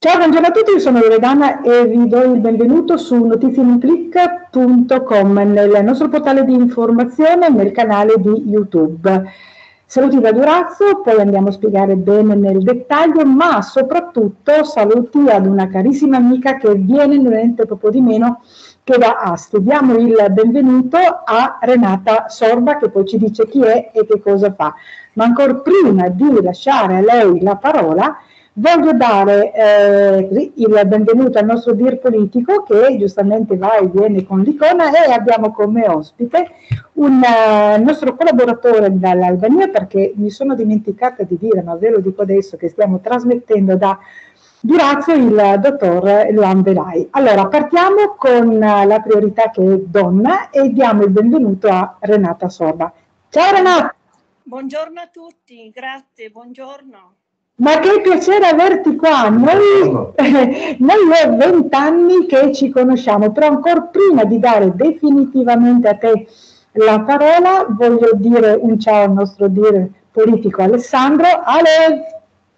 Ciao, buongiorno a tutti, io sono Loredana e vi do il benvenuto su notizieInClick.com, nel nostro portale di informazione nel canale di YouTube. Saluti da Durazzo, poi andiamo a spiegare bene nel dettaglio, ma soprattutto saluti ad una carissima amica che viene niente proprio di meno che da Asti. Diamo il benvenuto a Renata Sorba, che poi ci dice chi è e che cosa fa. Ma ancora prima di lasciare a lei la parola, voglio dare il benvenuto al nostro dir politico che giustamente va e viene con l'icona, e abbiamo come ospite un nostro collaboratore dall'Albania, perché mi sono dimenticata di dire, ma ve lo dico adesso, che stiamo trasmettendo da Durazzo, il dottor Luan Velai. Allora, partiamo con la priorità che è donna e diamo il benvenuto a Renata Sorba. Ciao Renata! Buongiorno a tutti, grazie, buongiorno. Ma che piacere averti qua. Noi ho 20 anni che ci conosciamo, però ancora prima di dare definitivamente a te la parola, voglio dire un ciao al nostro dire politico Alessandro. Ale!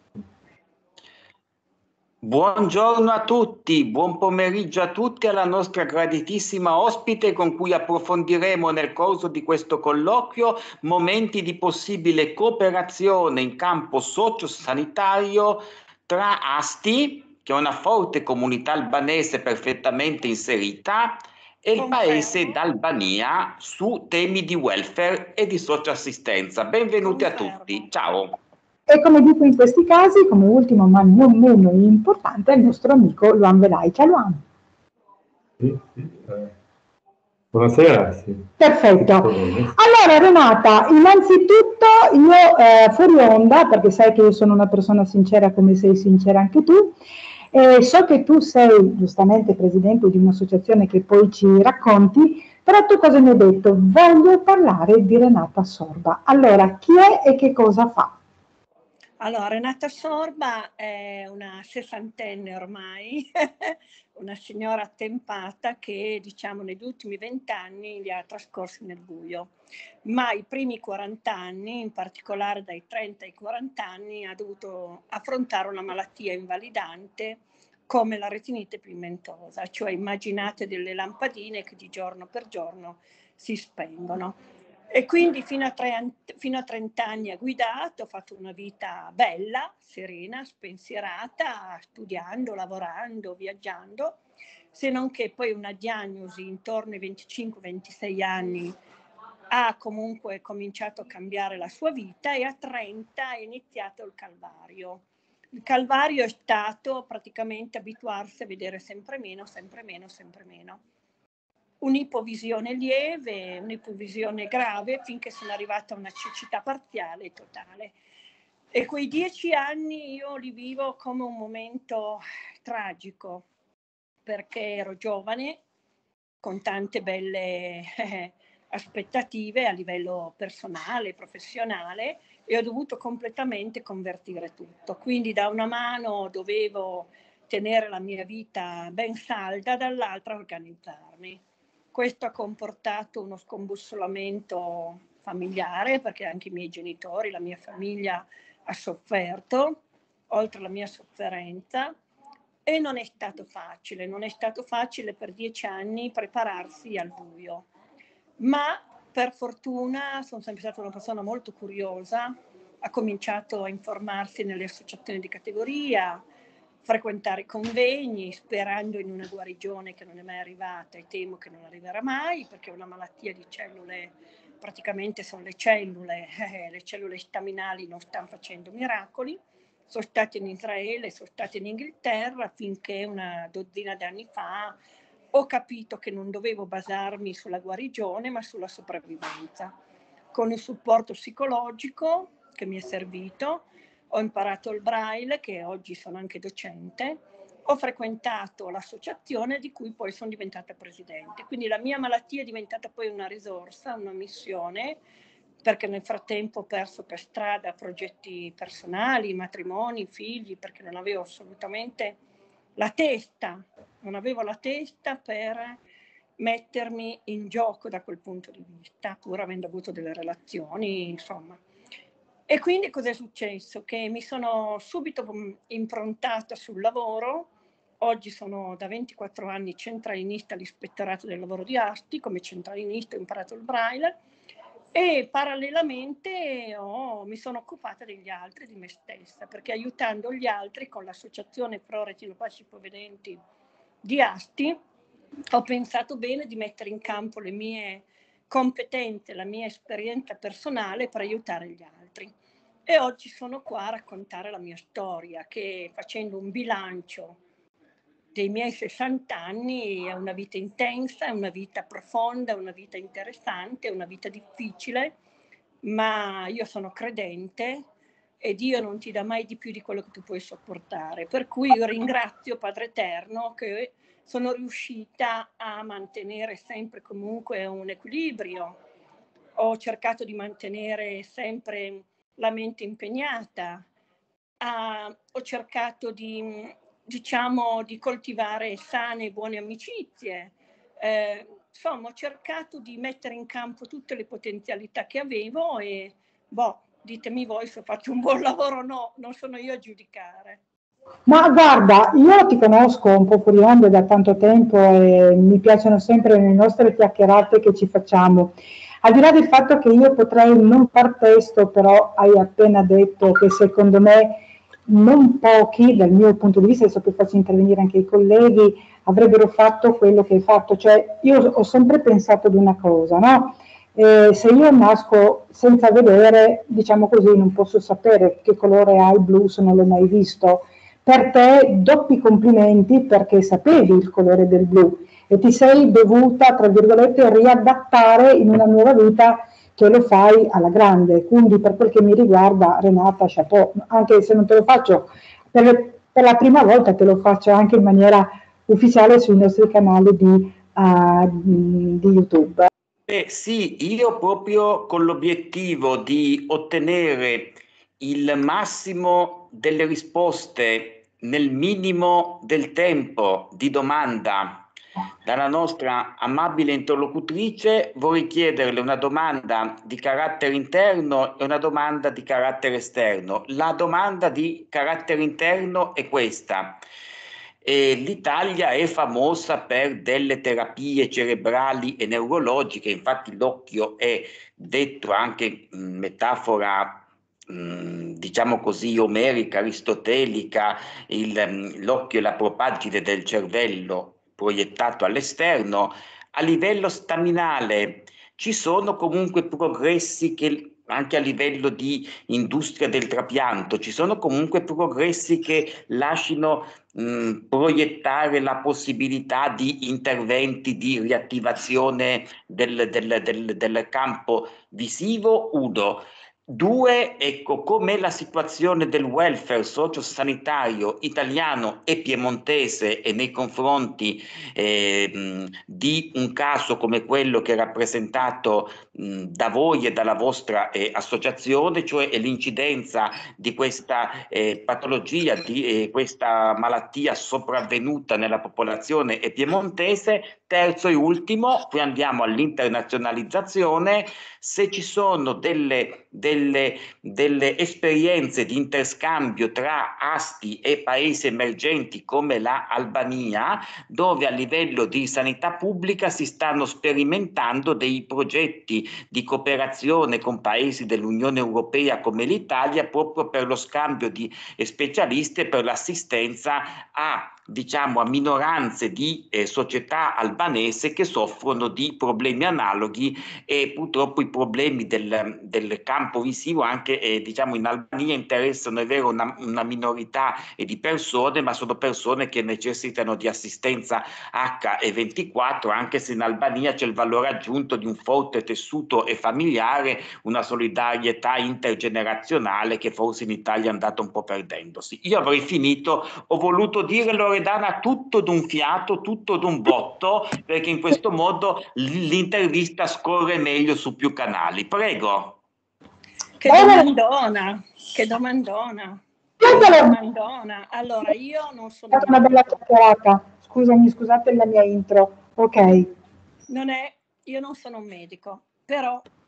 Buongiorno a tutti, buon pomeriggio a tutti, alla nostra graditissima ospite con cui approfondiremo nel corso di questo colloquio momenti di possibile cooperazione in campo sociosanitario tra Asti, che è una forte comunità albanese perfettamente inserita, e il paese d'Albania su temi di welfare e di socioassistenza. Benvenuti a tutti, ciao! E come dico in questi casi, come ultimo ma non meno importante, è il nostro amico Luan Velai. Ciao Luan. Buonasera. Sì. Perfetto. Allora Renata, innanzitutto io fuori onda, perché sai che io sono una persona sincera come sei sincera anche tu, so che tu sei giustamente presidente di un'associazione che poi ci racconti, però tu cosa mi hai detto? Voglio parlare di Renata Sorba. Allora, chi è e che cosa fa? Allora, Renata Sorba è una sessantenne ormai, una signora attempata che, diciamo, negli ultimi 20 anni li ha trascorsi nel buio, ma i primi 40 anni, in particolare dai 30 ai 40 anni, ha dovuto affrontare una malattia invalidante come la retinite pigmentosa, cioè immaginate delle lampadine che di giorno per giorno si spengono. E quindi fino a 30 anni ha guidato, ha fatto una vita bella, serena, spensierata, studiando, lavorando, viaggiando, se non che poi una diagnosi intorno ai 25-26 anni ha comunque cominciato a cambiare la sua vita, e a 30 è iniziato il calvario. Il calvario è stato praticamente abituarsi a vedere sempre meno, sempre meno, sempre meno. Un'ipovisione lieve, un'ipovisione grave, finché sono arrivata a una cecità parziale e totale. E quei 10 anni io li vivo come un momento tragico, perché ero giovane, con tante belle aspettative a livello personale, professionale, e ho dovuto completamente convertire tutto. Quindi da una mano dovevo tenere la mia vita ben salda, dall'altra organizzarmi. Questo ha comportato uno scombussolamento familiare, perché anche i miei genitori, la mia famiglia ha sofferto, oltre alla mia sofferenza, e non è stato facile per 10 anni prepararsi al buio. Ma per fortuna sono sempre stata una persona molto curiosa, ha cominciato a informarsi nelle associazioni di categoria, frequentare i convegni, sperando in una guarigione che non è mai arrivata e temo che non arriverà mai, perché è una malattia di cellule, praticamente sono le cellule staminali non stanno facendo miracoli. Sono stata in Israele, sono stata in Inghilterra, finché una dozzina di anni fa ho capito che non dovevo basarmi sulla guarigione ma sulla sopravvivenza. Con il supporto psicologico che mi è servito, ho imparato il Braille, che oggi sono anche docente, ho frequentato l'associazione di cui poi sono diventata presidente. Quindi la mia malattia è diventata poi una risorsa, una missione, perché nel frattempo ho perso per strada progetti personali, matrimoni, figli, perché non avevo assolutamente la testa, non avevo la testa per mettermi in gioco da quel punto di vista, pur avendo avuto delle relazioni, insomma. E quindi cos'è successo? Che mi sono subito improntata sul lavoro. Oggi sono da 24 anni centralinista all'Ispettorato del Lavoro di Asti, come centralinista ho imparato il braille e parallelamente mi sono occupata degli altri, di me stessa, perché aiutando gli altri con l'associazione Pro Retinopatici Ipovedenti di Asti ho pensato bene di mettere in campo le mie competenze, la mia esperienza personale per aiutare gli altri. E oggi sono qua a raccontare la mia storia, che facendo un bilancio dei miei 60 anni è una vita intensa, è una vita profonda, è una vita interessante, è una vita difficile, ma io sono credente e Dio non ti dà mai di più di quello che tu puoi sopportare. Per cui io ringrazio Padre Eterno che sono riuscita a mantenere sempre comunque un equilibrio. Ho cercato di mantenere sempre la mente impegnata, ho cercato di coltivare sane e buone amicizie. Insomma, ho cercato di mettere in campo tutte le potenzialità che avevo e, ditemi voi se ho fatto un buon lavoro o no, non sono io a giudicare. Ma guarda, io ti conosco un po' fuori onda da tanto tempo e mi piacciono sempre le nostre chiacchierate che ci facciamo. Al di là del fatto che io potrei non far testo, però hai appena detto che secondo me non pochi, dal mio punto di vista, adesso poi faccio intervenire anche i colleghi, avrebbero fatto quello che hai fatto. Cioè, io ho sempre pensato ad una cosa, no? Se io nasco senza vedere, diciamo così, non posso sapere che colore ha il blu se non l'ho mai visto. Per te doppi complimenti perché sapevi il colore del blu e ti sei dovuta, tra virgolette, riadattare in una nuova vita che lo fai alla grande. Quindi per quel che mi riguarda, Renata, chapeau, anche se non te lo faccio per la prima volta, te lo faccio anche in maniera ufficiale sui nostri canali di YouTube. Sì, io proprio con l'obiettivo di ottenere il massimo delle risposte nel minimo del tempo di domanda dalla nostra amabile interlocutrice, vorrei chiederle una domanda di carattere interno e una domanda di carattere esterno. La domanda di carattere interno è questa. L'Italia è famosa per delle terapie cerebrali e neurologiche, infatti l'occhio è detto anche metafora diciamo così omerica, aristotelica, l'occhio è la propaggine del cervello proiettato all'esterno. A livello staminale ci sono comunque progressi che anche a livello di industria del trapianto, ci sono comunque progressi che lasciano proiettare la possibilità di interventi di riattivazione del campo visivo, uno. Due, ecco, com'è la situazione del welfare sociosanitario italiano e piemontese e nei confronti di un caso come quello che è rappresentato da voi e dalla vostra associazione, cioè l'incidenza di questa patologia, di questa malattia sopravvenuta nella popolazione piemontese. Terzo e ultimo, poi andiamo all'internazionalizzazione, se ci sono delle esperienze di interscambio tra Asti e paesi emergenti come la Albania, dove a livello di sanità pubblica si stanno sperimentando dei progetti di cooperazione con paesi dell'Unione Europea come l'Italia proprio per lo scambio di specialisti e per l'assistenza a minoranze di società albanese che soffrono di problemi analoghi e purtroppo i problemi del campo visivo anche in Albania interessano, è vero, una minorità di persone, ma sono persone che necessitano di assistenza H24, anche se in Albania c'è il valore aggiunto di un forte tessuto familiare, una solidarietà intergenerazionale che forse in Italia è andata un po' perdendosi. Io avrei finito, ho voluto dire, Loredana, tutto d'un fiato, tutto d'un botto, perché in questo modo l'intervista scorre meglio su più canali. Prego. Che domandona, che domandona. Domandona. Allora, io non sono una bella chiacchierata. Scusate la mia intro. Ok. Io non sono un medico, però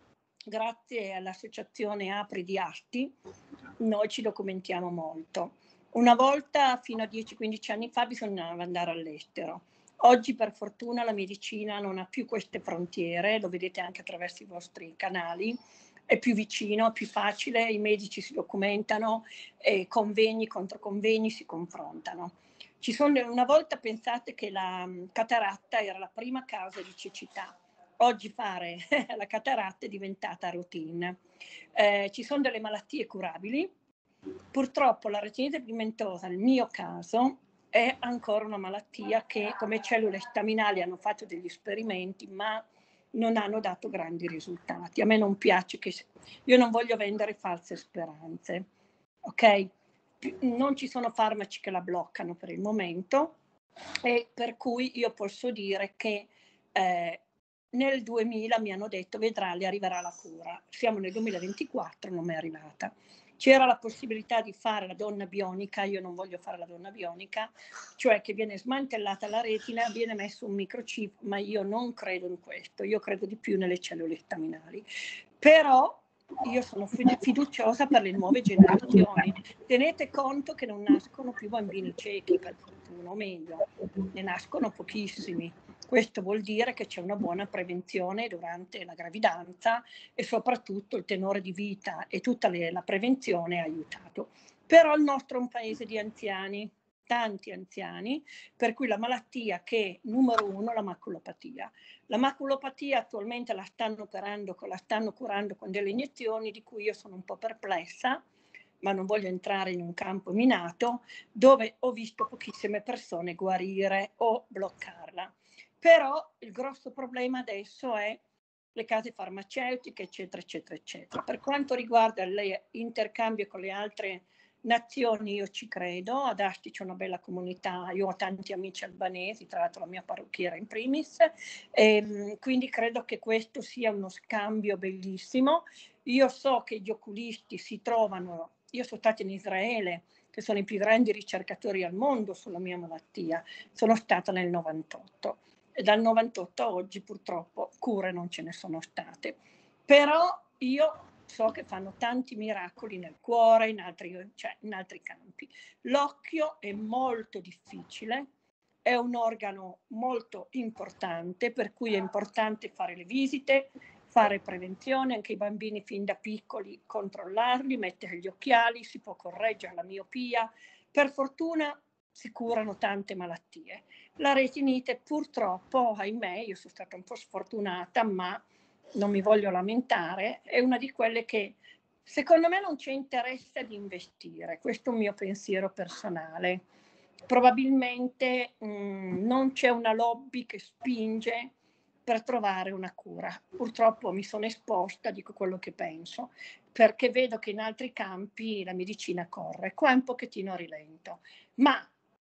grazie all'associazione Apri di Asti, noi ci documentiamo molto. Una volta, fino a 10-15 anni fa, bisognava andare all'estero. Oggi, per fortuna, la medicina non ha più queste frontiere, lo vedete anche attraverso i vostri canali, è più vicino, è più facile, i medici si documentano, e convegni, controconvegni si confrontano. Una volta pensate che la cataratta era la prima causa di cecità. Oggi fare la cataratta è diventata routine. Ci sono delle malattie curabili. Purtroppo la retinite pigmentosa, nel mio caso, è ancora una malattia che come cellule staminali hanno fatto degli esperimenti, ma non hanno dato grandi risultati. A me non piace io non voglio vendere false speranze, ok? Non ci sono farmaci che la bloccano per il momento, e per cui io posso dire che nel 2000 mi hanno detto vedrà, le arriverà la cura. Siamo nel 2024, non mi è arrivata. C'era la possibilità di fare la donna bionica, io non voglio fare la donna bionica, cioè che viene smantellata la retina, viene messo un microchip, ma io non credo in questo, io credo di più nelle cellule staminali. Però io sono fiduciosa per le nuove generazioni. Tenete conto che non nascono più bambini ciechi, per fortuna, o meglio, ne nascono pochissimi. Questo vuol dire che c'è una buona prevenzione durante la gravidanza e soprattutto il tenore di vita e tutta la prevenzione ha aiutato. Però il nostro è un paese di anziani, tanti anziani, per cui la malattia che numero uno, la maculopatia. La maculopatia attualmente la stanno curando con delle iniezioni di cui io sono un po' perplessa, ma non voglio entrare in un campo minato, dove ho visto pochissime persone guarire o bloccarla. Però il grosso problema adesso è le case farmaceutiche, eccetera, eccetera, eccetera. Per quanto riguarda l'interscambio con le altre nazioni, io ci credo. Ad Asti c'è una bella comunità, io ho tanti amici albanesi, tra l'altro la mia parrucchiera in primis, e quindi credo che questo sia uno scambio bellissimo. Io so che gli oculisti si trovano, io sono stata in Israele, che sono i più grandi ricercatori al mondo sulla mia malattia, sono stata nel 98. E dal 98 a oggi purtroppo cure non ce ne sono state. Però io so che fanno tanti miracoli nel cuore, in altri campi. L'occhio è molto difficile, è un organo molto importante, per cui è importante fare le visite, fare prevenzione, anche i bambini fin da piccoli controllarli, mettere gli occhiali, si può correggere la miopia. Per fortuna si curano tante malattie. La retinite purtroppo, ahimè, io sono stata un po' sfortunata, ma non mi voglio lamentare, è una di quelle che secondo me non c'è interesse di investire. Questo è un mio pensiero personale. Probabilmente non c'è una lobby che spinge per trovare una cura. Purtroppo mi sono esposta, dico quello che penso, perché vedo che in altri campi la medicina corre. Qua è un pochettino a rilento, ma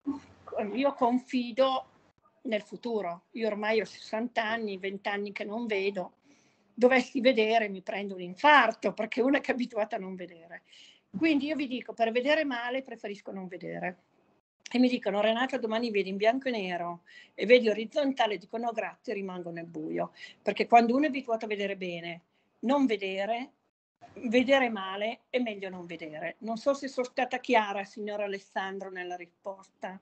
io confido nel futuro. Io ormai ho 60 anni, 20 anni che non vedo. Dovessi vedere mi prendo un infarto, perché una che è abituata a non vedere. Quindi io vi dico, per vedere male preferisco non vedere. E mi dicono, Renata, domani vedi in bianco e nero e vedi orizzontale, dico no grazie, rimango nel buio, perché quando uno è abituato a vedere bene, non vedere male è meglio non vedere. Non so se sono stata chiara, signor Alessandro, nella risposta.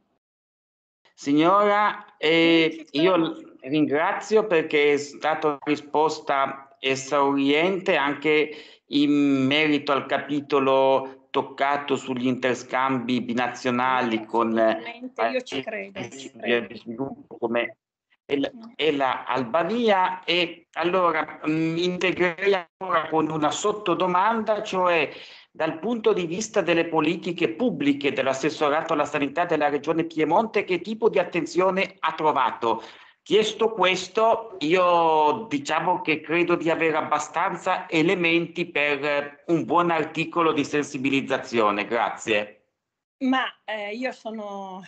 Signora, io ringrazio perché è stata una risposta esauriente anche in merito al capitolo toccato sugli interscambi binazionali con io ci credo. di sviluppo come e la Albania. E allora integrerei ancora con una sottodomanda, cioè dal punto di vista delle politiche pubbliche dell'assessorato alla sanità della regione Piemonte, che tipo di attenzione ha trovato? Chiesto questo, io diciamo che credo di avere abbastanza elementi per un buon articolo di sensibilizzazione. Grazie. Ma io sono,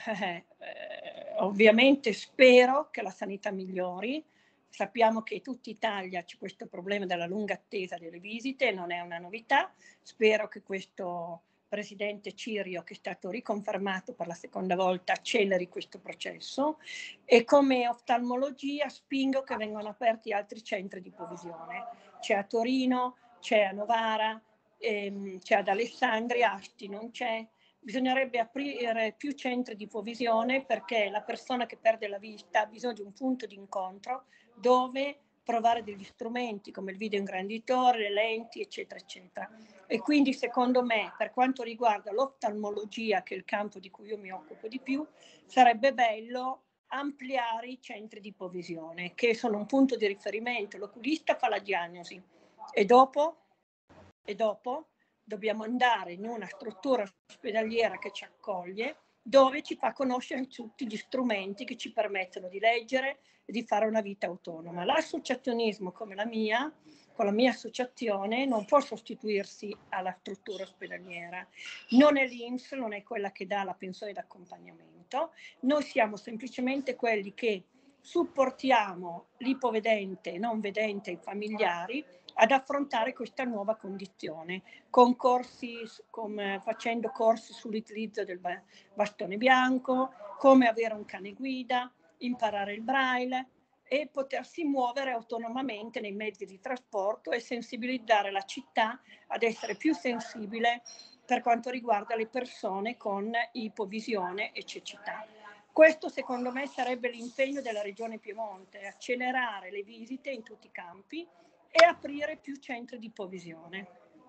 ovviamente spero che la sanità migliori. Sappiamo che in tutta Italia c'è questo problema della lunga attesa delle visite, non è una novità. Spero che questo presidente Cirio, che è stato riconfermato per la seconda volta, acceleri questo processo, e come oftalmologia spingo che vengano aperti altri centri di ipovisione. C'è a Torino, c'è a Novara, c'è ad Alessandria, Asti non c'è. Bisognerebbe aprire più centri di ipovisione, perché la persona che perde la vista ha bisogno di un punto di incontro dove provare degli strumenti come il video ingranditore, le lenti, eccetera, eccetera. E quindi secondo me, per quanto riguarda l'oftalmologia, che è il campo di cui io mi occupo di più, sarebbe bello ampliare i centri di ipovisione, che sono un punto di riferimento. L'oculista fa la diagnosi e dopo dobbiamo andare in una struttura ospedaliera che ci accoglie, dove ci fa conoscere tutti gli strumenti che ci permettono di leggere e di fare una vita autonoma. L'associazionismo come la mia, con la mia associazione, non può sostituirsi alla struttura ospedaliera. Non è l'INPS, non è quella che dà la pensione d'accompagnamento. Noi siamo semplicemente quelli che supportiamo l'ipovedente, non vedente e i familiari ad affrontare questa nuova condizione, con corsi, facendo corsi sull'utilizzo del bastone bianco, come avere un cane guida, imparare il braille e potersi muovere autonomamente nei mezzi di trasporto e sensibilizzare la città ad essere più sensibile per quanto riguarda le persone con ipovisione e cecità. Questo secondo me sarebbe l'impegno della Regione Piemonte: accelerare le visite in tutti i campi e aprire più centri di ipovisione.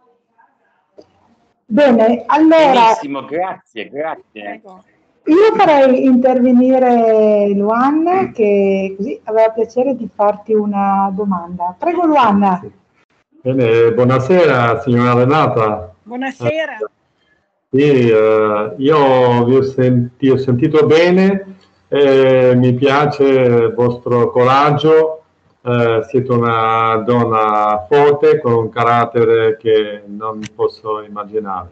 Bene, allora... Benissimo, grazie. Prego. Io farei intervenire Luan, che così aveva piacere di farti una domanda. Prego Luan. Bene, buonasera signora Renata. Buonasera. Sì, io vi ho sentito bene, mi piace il vostro coraggio, siete una donna forte con un carattere che non posso immaginare.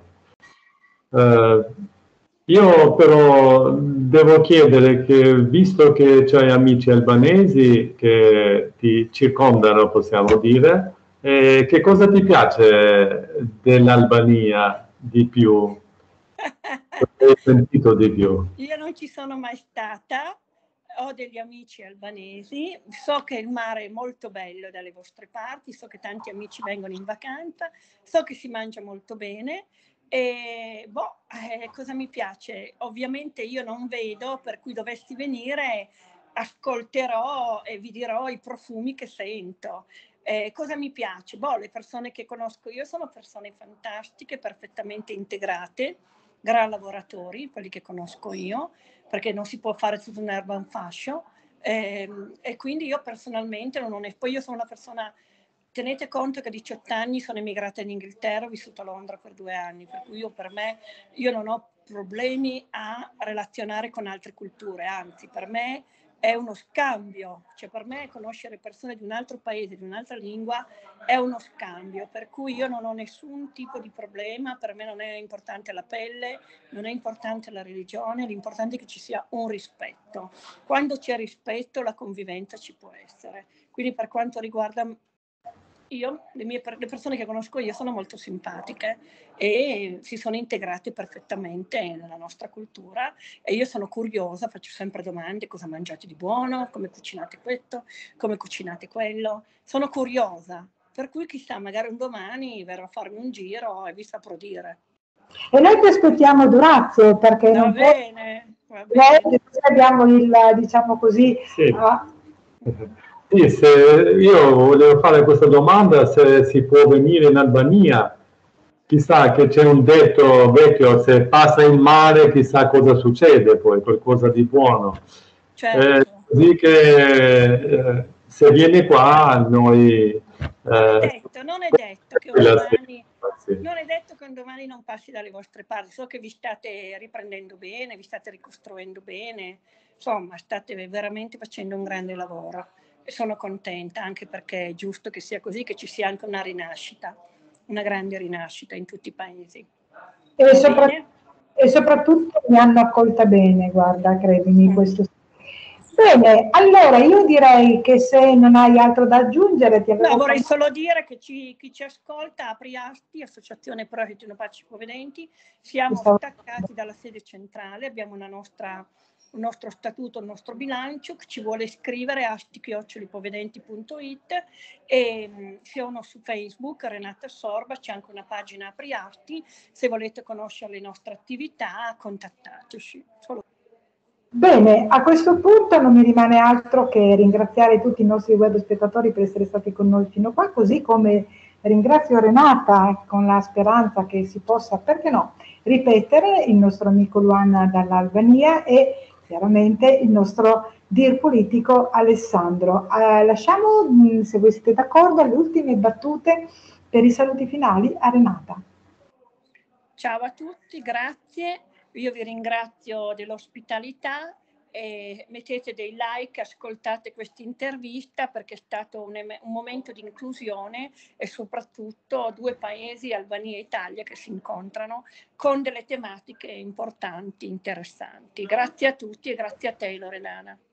Io però devo chiedere che, visto che c'hai amici albanesi che ti circondano, possiamo dire, che cosa ti piace dell'Albania di più? Cosa hai sentito di più? Io non ci sono mai stata, ho degli amici albanesi, so che il mare è molto bello dalle vostre parti, so che tanti amici vengono in vacanza, so che si mangia molto bene. E cosa mi piace? Ovviamente io non vedo, per cui dovessi venire ascolterò e vi dirò i profumi che sento. Cosa mi piace? Le persone che conosco io sono persone fantastiche, perfettamente integrate, gran lavoratori, quelli che conosco io, perché non si può fare tutto un erba un fascio, e quindi io personalmente poi io sono una persona. Tenete conto che a 18 anni sono emigrata in Inghilterra, ho vissuto a Londra per 2 anni, per cui io non ho problemi a relazionare con altre culture, anzi per me è uno scambio, cioè per me conoscere persone di un altro paese, di un'altra lingua è uno scambio, per cui io non ho nessun tipo di problema, per me non è importante la pelle, non è importante la religione, l'importante è che ci sia un rispetto. Quando c'è rispetto la convivenza ci può essere, quindi per quanto riguarda le persone che conosco io sono molto simpatiche e si sono integrate perfettamente nella nostra cultura e io sono curiosa, faccio sempre domande: cosa mangiate di buono, come cucinate questo, come cucinate quello, sono curiosa, per cui chissà, magari un domani verrò a farmi un giro e vi saprò dire. E noi ti aspettiamo Durazzo, perché Va bene. Noi abbiamo il, diciamo così... Sì. Sì, se io volevo fare questa domanda, se si può venire in Albania. Chissà, che c'è un detto vecchio: se passa in mare chissà cosa succede poi, qualcosa di buono. Certo. Così che se viene qua noi... non è detto che un domani non passi dalle vostre parti. So che vi state riprendendo bene, vi state ricostruendo bene, insomma state veramente facendo un grande lavoro e sono contenta, anche perché è giusto che sia così, che ci sia anche una rinascita, una grande rinascita in tutti i paesi. E soprattutto mi hanno accolta bene, guarda, credimi, questo. Bene, allora io direi che se non hai altro da aggiungere ti No, vorrei solo dire che chi ci ascolta a Priasti, Associazione Progetti Paci Povedenti, siamo staccati dalla sede centrale, abbiamo un nostro statuto, un nostro bilancio, che ci vuole iscrivere a asti@povedenti.it e sono su Facebook, Renata Sorba, c'è anche una pagina a Priasti, se volete conoscere le nostre attività contattateci. Bene, a questo punto non mi rimane altro che ringraziare tutti i nostri web spettatori per essere stati con noi fino a qua, così come ringrazio Renata con la speranza che si possa, perché no, ripetere il nostro amico Luan dall'Albania e chiaramente il nostro dir politico Alessandro. Lasciamo, se voi siete d'accordo, le ultime battute per i saluti finali a Renata. Ciao a tutti, grazie. Io vi ringrazio dell'ospitalità e mettete dei like, ascoltate questa intervista perché è stato un momento di inclusione e soprattutto due paesi, Albania e Italia, che si incontrano con delle tematiche importanti, interessanti. Grazie a tutti e grazie a te, Loredana.